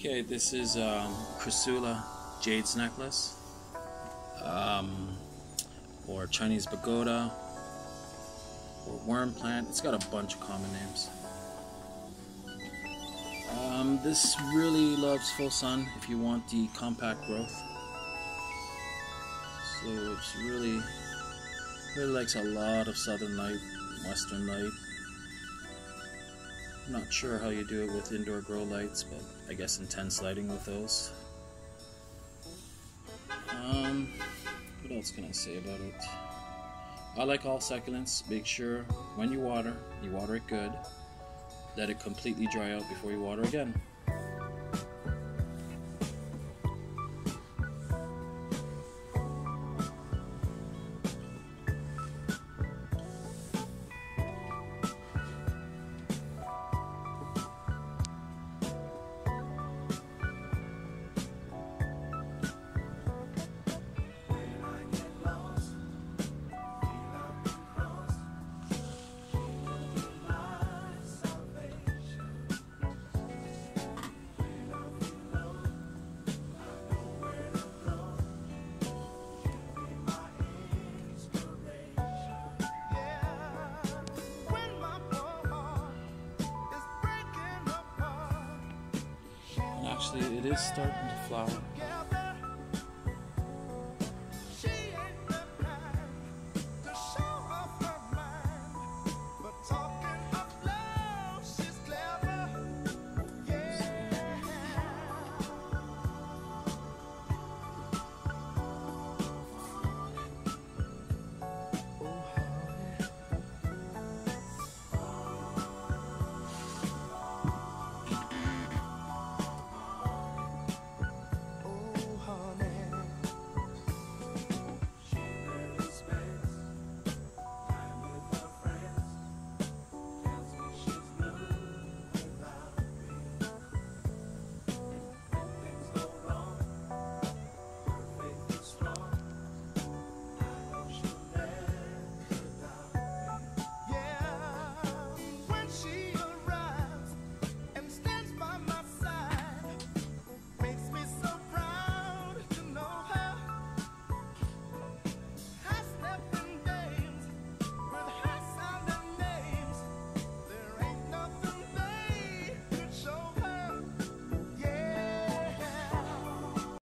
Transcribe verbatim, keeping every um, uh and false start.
Okay, this is um, Chrysula Jade's necklace, um, or Chinese pagoda, or worm plant. It's got a bunch of common names. Um, this really loves full sun if you want the compact growth. So it's really, really likes a lot of southern light, western light. I'm not sure how you do it with indoor grow lights, but I guess intense lighting with those. Um, what else can I say about it? I like all succulents. Make sure when you water, you water it good. Let it completely dry out before you water again. Actually, it is starting to flower.